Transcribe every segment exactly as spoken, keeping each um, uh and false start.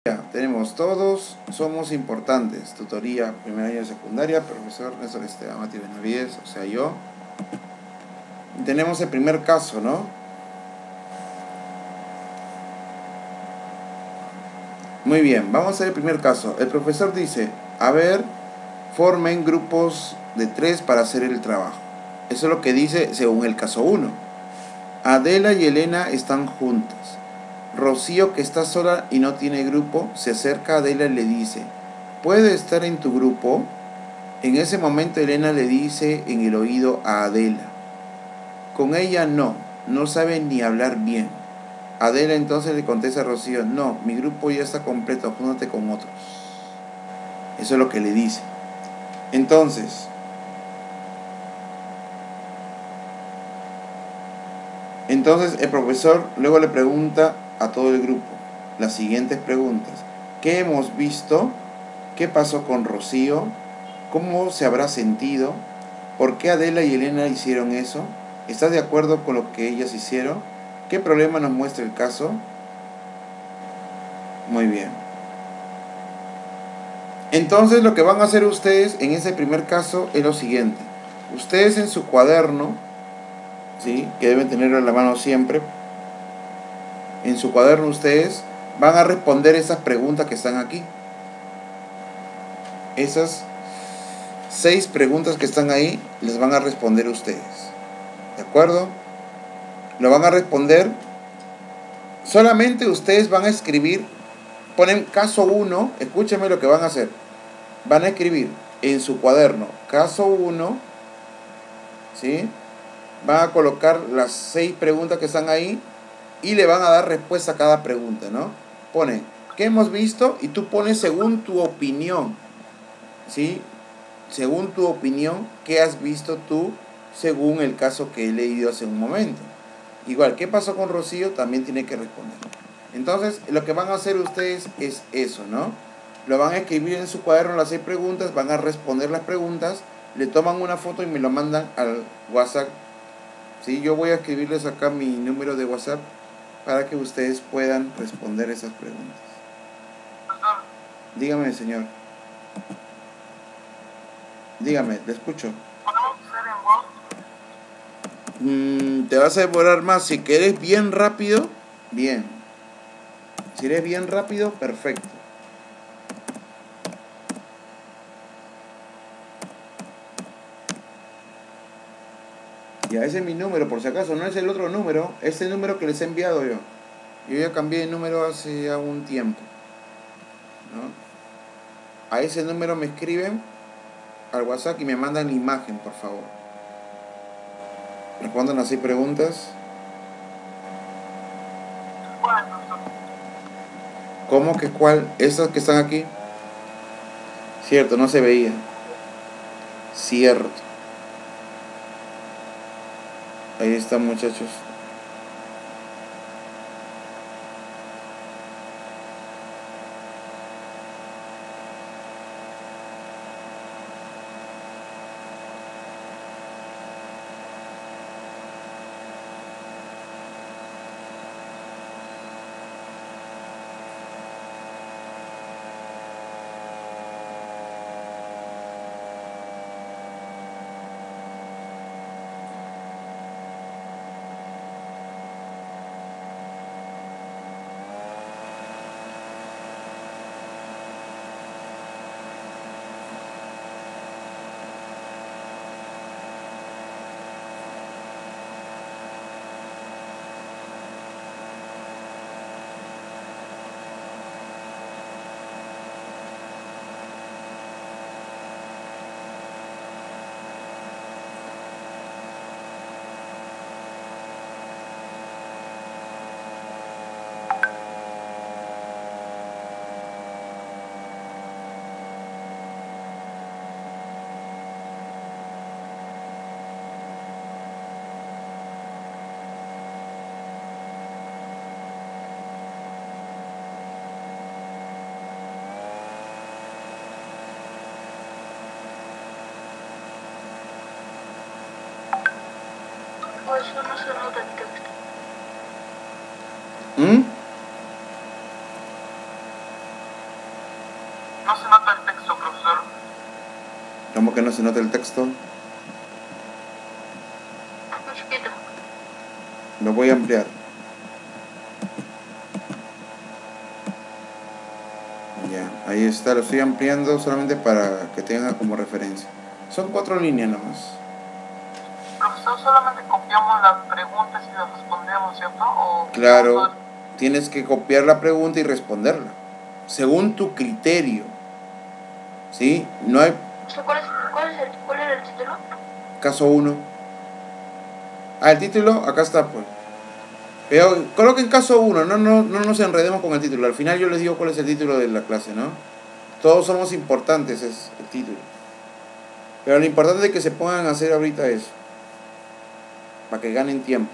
Ya, tenemos todos somos importantes, tutoría, primer año de secundaria, profesor Néstor Esteban Mati Benavides, o sea yo. Tenemos el primer caso, ¿no? Muy bien, vamos a hacer el primer caso. El profesor dice, a ver, formen grupos de tres para hacer el trabajo. Eso es lo que dice según el caso uno. Adela y Elena están juntas. Rocío, que está sola y no tiene grupo, se acerca a Adela y le dice, ¿puedo estar en tu grupo? En ese momento Elena le dice en el oído a Adela, con ella no, no sabe ni hablar bien. Adela entonces le contesta a Rocío, no, mi grupo ya está completo, júntate con otros. Eso es lo que le dice. Entonces, entonces el profesor luego le pregunta a todo el grupo las siguientes preguntas. ¿Qué hemos visto? ¿Qué pasó con Rocío? ¿Cómo se habrá sentido? ¿Por qué Adela y Elena hicieron eso? ¿Estás de acuerdo con lo que ellas hicieron? ¿Qué problema nos muestra el caso? Muy bien. Entonces lo que van a hacer ustedes en ese primer caso es lo siguiente. Ustedes en su cuaderno, ¿sí?, que deben tenerlo en la mano siempre, en su cuaderno ustedes van a responder esas preguntas que están aquí. Esas seis preguntas que están ahí les van a responder ustedes. ¿De acuerdo? Lo van a responder. Solamente ustedes van a escribir, ponen caso uno, escúchenme lo que van a hacer. Van a escribir en su cuaderno caso uno, ¿sí? Van a colocar las seis preguntas que están ahí y le van a dar respuesta a cada pregunta, ¿no? Ponen, ¿qué hemos visto? Y tú pones según tu opinión, ¿sí? Según tu opinión, ¿qué has visto tú según el caso que he leído hace un momento? Igual, ¿qué pasó con Rocío? También tiene que responder. Entonces, lo que van a hacer ustedes es eso, ¿no? Lo van a escribir en su cuaderno las seis preguntas, van a responder las preguntas, le toman una foto y me lo mandan al WhatsApp. ¿Sí? Yo voy a escribirles acá mi número de WhatsApp para que ustedes puedan responder esas preguntas. Dígame, señor. Dígame, le escucho. Mm, te vas a demorar más. Si querés bien rápido, bien. Si eres bien rápido, perfecto. Ya, ese es mi número, por si acaso, no es el otro número, es el número que les he enviado yo. Yo ya cambié de número hace ya un tiempo, ¿no? A ese número me escriben al WhatsApp y me mandan la imagen, por favor. Respondan así preguntas. ¿Cómo que cuál? Esas que están aquí. Cierto, no se veía. Cierto. Ahí están, muchachos. ¿Mm? No se nota el texto, profesor. ¿Cómo que no se nota el texto? Muy chiquito. Lo voy a ampliar. Ya, ahí está, lo estoy ampliando solamente para que tenga como referencia. Son cuatro líneas nomás. Profesor, solamente copiamos las preguntas y las respondemos, ¿cierto? ¿O Claro, copiamos tienes que copiar la pregunta y responderla, según tu criterio. ¿Sí? No hay ¿Cuál es, cuál es el, cuál era el título? caso uno. Ah, el título, acá está, pues. Pero coloquen caso uno, no, no, no nos enredemos con el título. Al final yo les digo cuál es el título de la clase, ¿no? Todos somos importantes, es el título. Pero lo importante es que se pongan a hacer ahorita eso, para que ganen tiempo.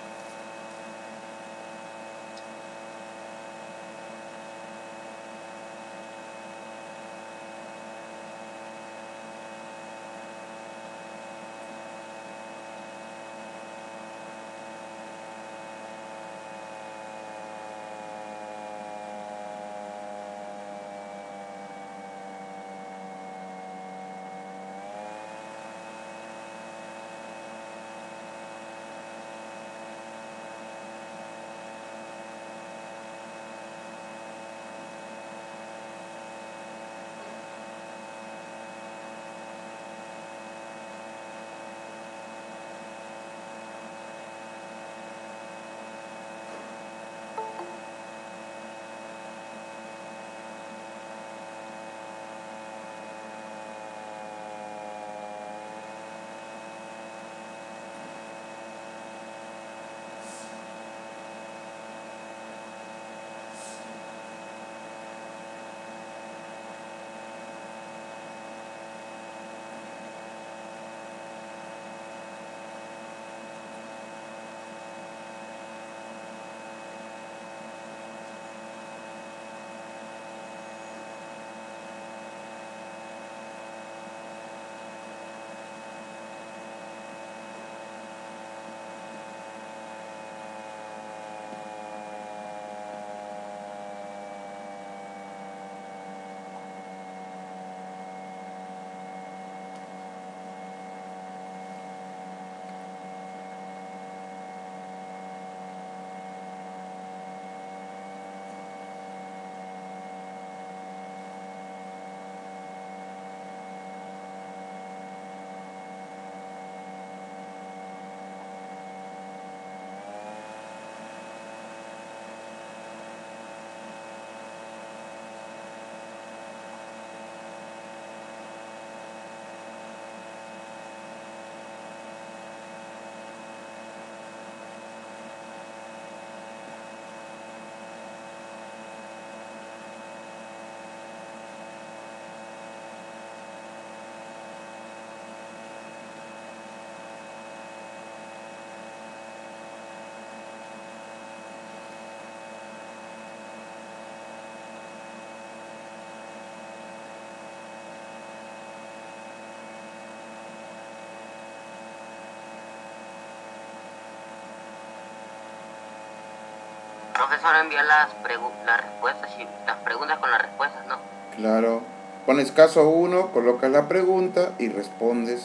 Profesor, envía las, las respuestas y las preguntas con las respuestas, ¿no? Claro. Pones caso uno, colocas la pregunta y respondes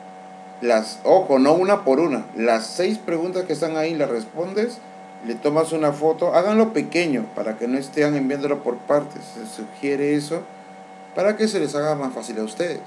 las, ojo, no una por una, las seis preguntas que están ahí las respondes, le tomas una foto, háganlo pequeño para que no estén enviándolo por partes, se sugiere eso para que se les haga más fácil a ustedes.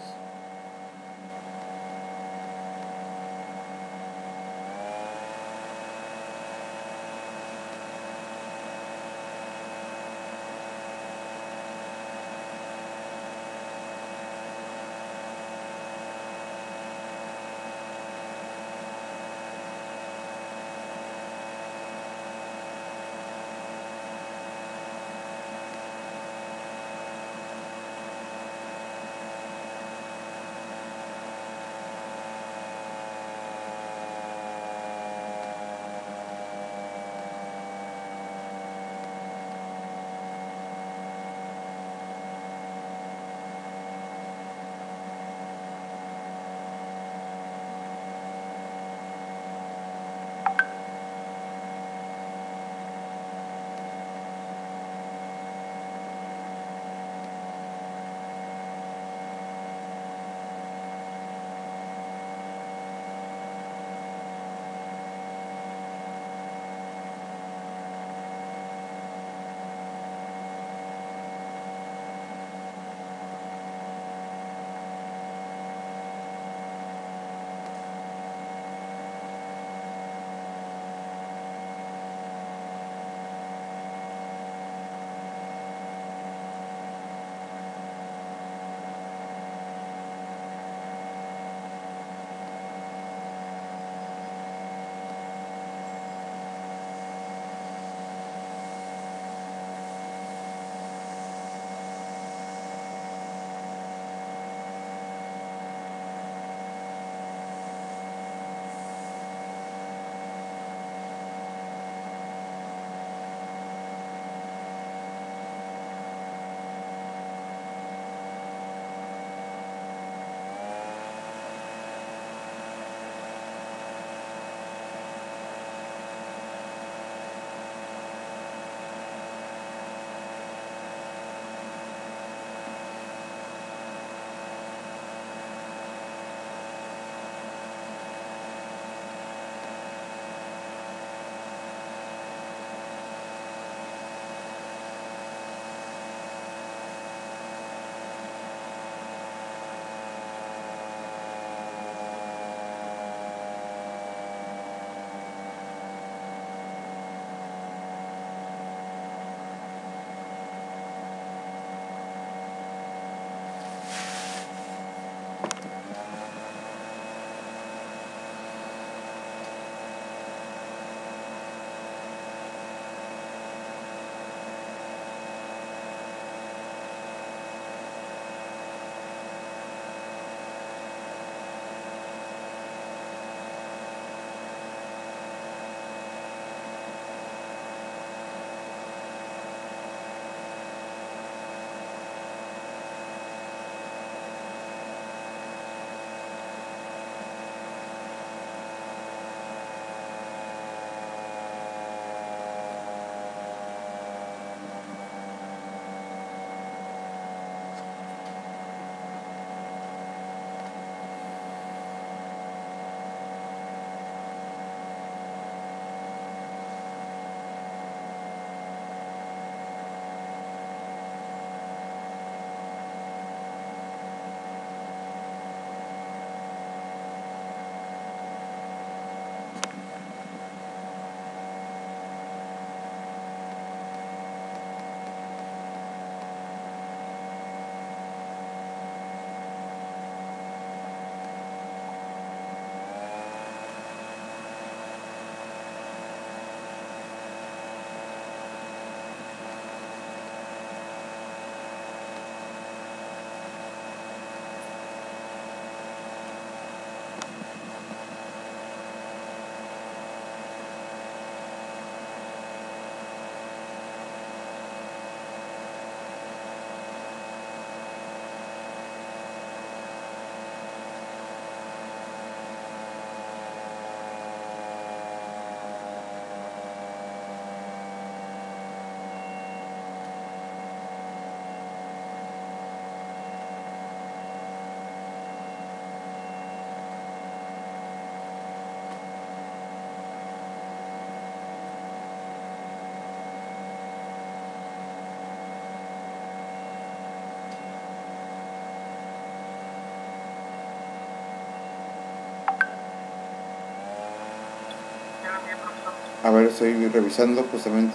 A ver, estoy revisando justamente.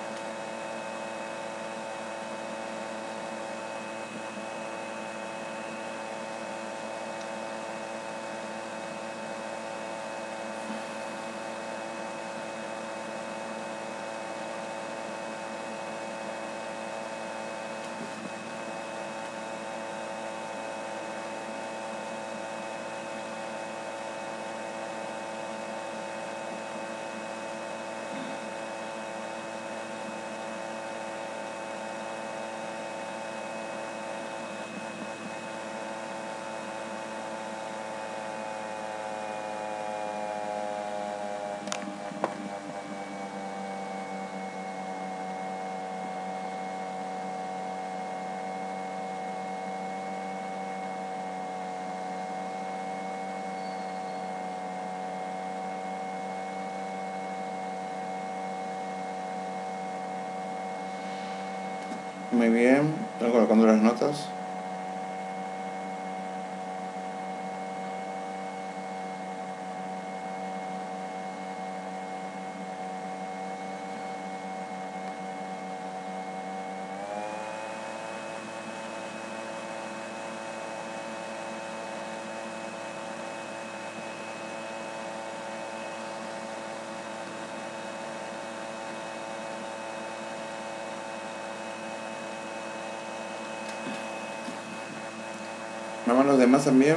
Muy bien, estoy colocando las notas. Vamos los demás también.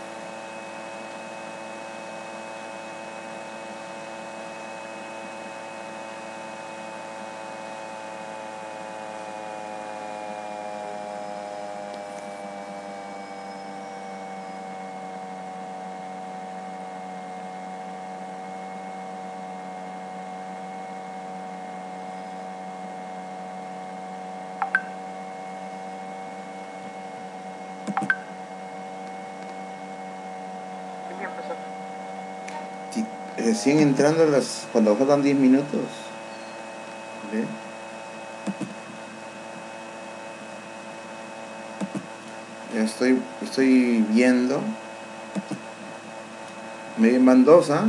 Bien, profesor. Sí, recién entrando las, cuando faltan diez minutos. ¿Ve? Ya estoy, estoy viendo. Me van dos, ¿ah?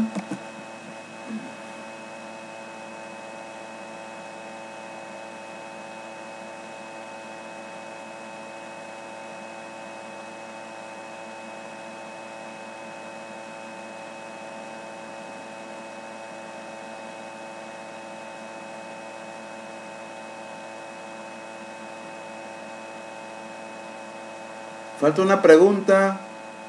Falta una pregunta.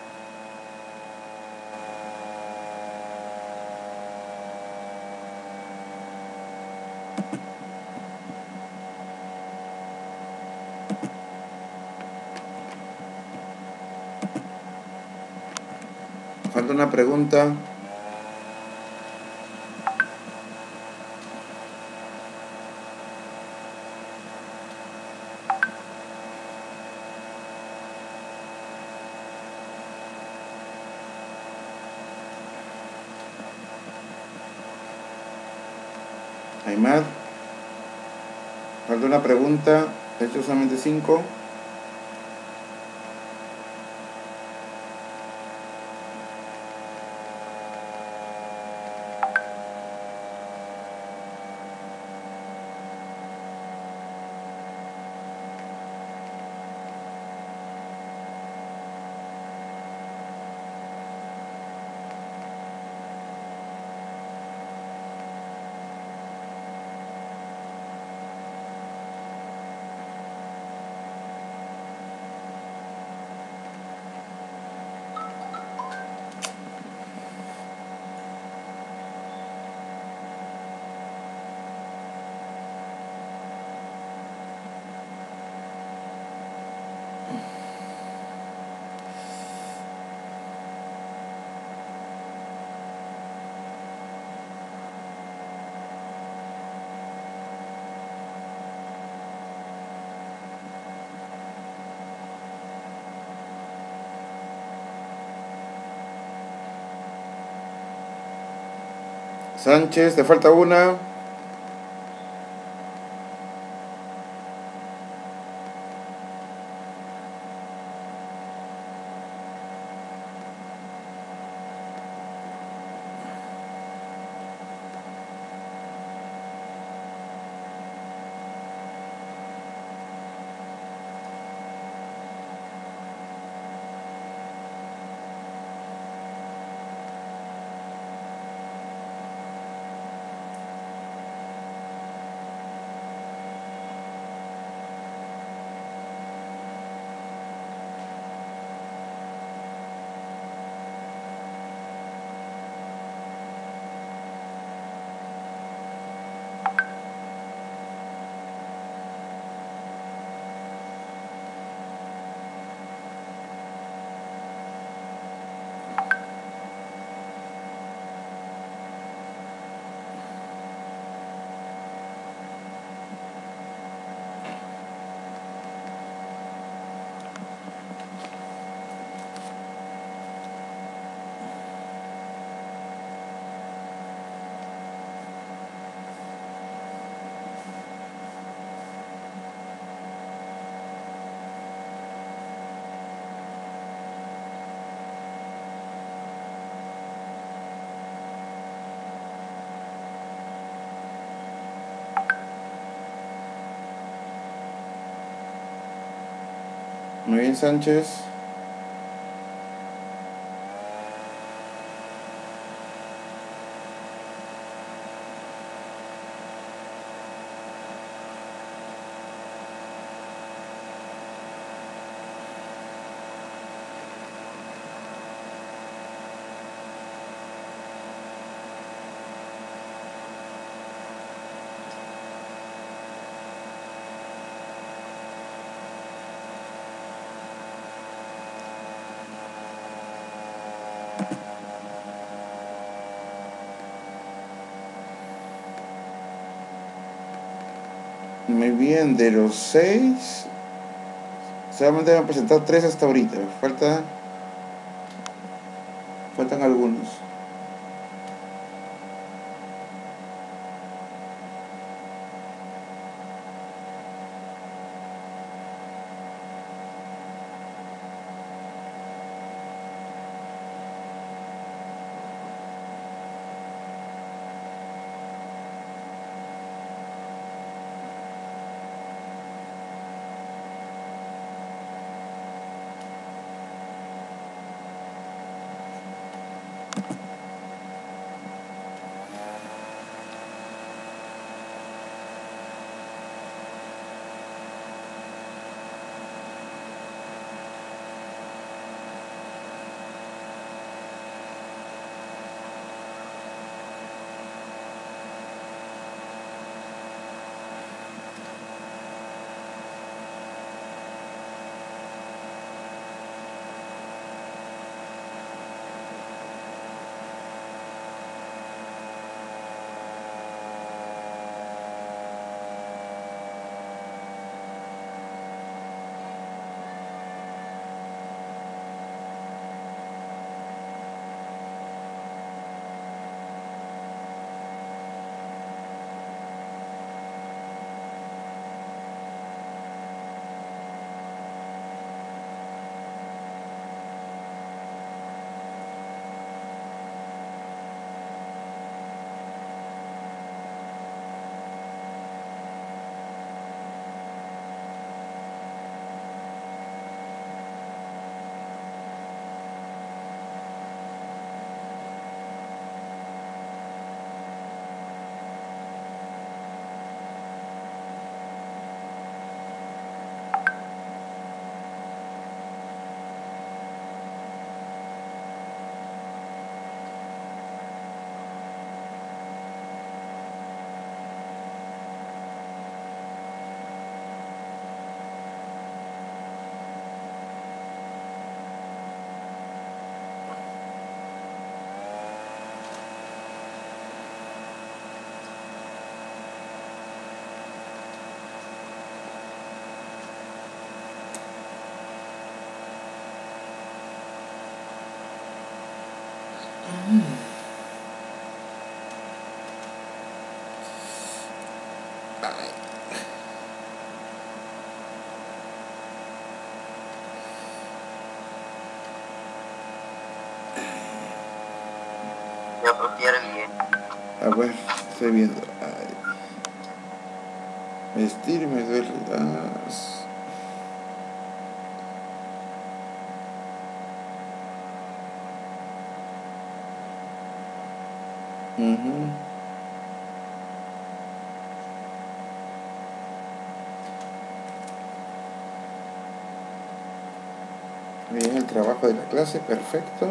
Falta una pregunta. Aymar. Falta una pregunta. He hecho solamente cinco. Sánchez, te falta una. Muy bien, Sánchez. Muy bien, de los seis, solamente van a presentar tres hasta ahorita. Falta, faltan algunos. Yo prefiero bien. A ver, estoy viendo. Ay. Vestir me duele. Ah, s- ujú. Bien, el trabajo de la clase, perfecto.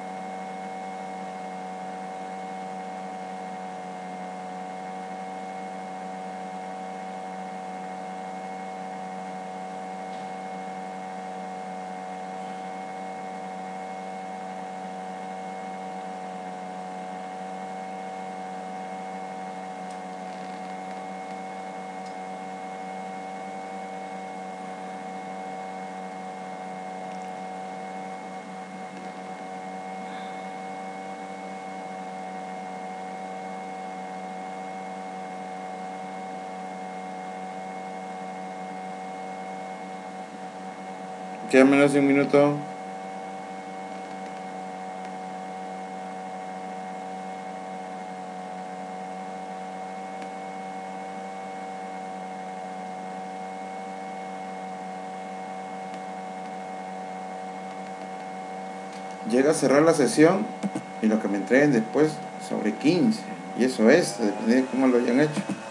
Queda menos de un minuto. llega a cerrar la sesión y lo que me entreguen después sobre quince. Y eso es, depende de cómo lo hayan hecho.